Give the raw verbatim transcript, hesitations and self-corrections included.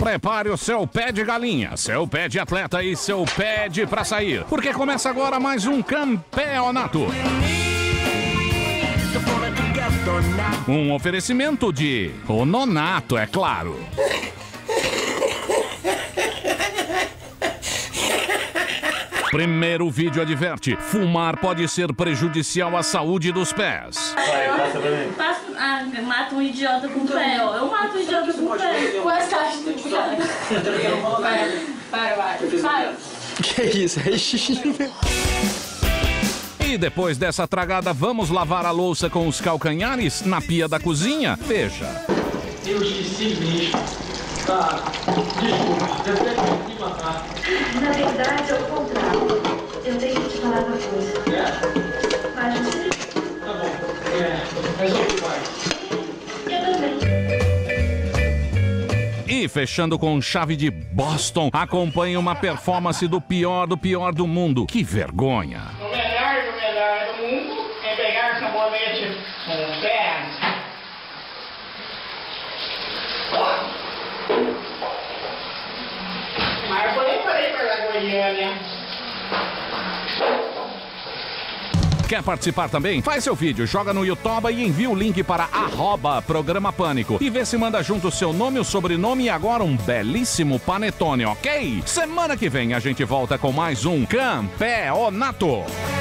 Prepare o seu pé de galinha, seu pé de atleta e seu pé de pra sair, porque começa agora mais um campeonato. Um oferecimento de O Nonato, é claro. Primeiro vídeo adverte: fumar pode ser prejudicial à saúde dos pés. Faço, ah, mata um idiota com o pé, ó. Eu mato um idiota com o pé. Com essa caixa de cara. Para, para, para. Que isso? É xixi. E depois dessa tragada, vamos lavar a louça com os calcanhares na pia da cozinha? Veja. Eu esqueci mesmo. Tá, desculpa, eu tenho que me matar. Na verdade, é o contrário. Eu tenho que te falar uma coisa. É? Mas você... Tá bom, é, resolve, vai. Eu também. E fechando com chave de Boston, acompanhe uma performance do pior do pior do mundo. Que vergonha! O melhor do melhor do mundo é pegar sabonete com os pés. Mas eu nem falei pra Goiânia. Quer participar também? Faz seu vídeo, joga no YouTube e envia o link para arroba Programa Pânico. E vê se manda junto o seu nome, o sobrenome e agora um belíssimo panetone, ok? Semana que vem a gente volta com mais um Campeonato.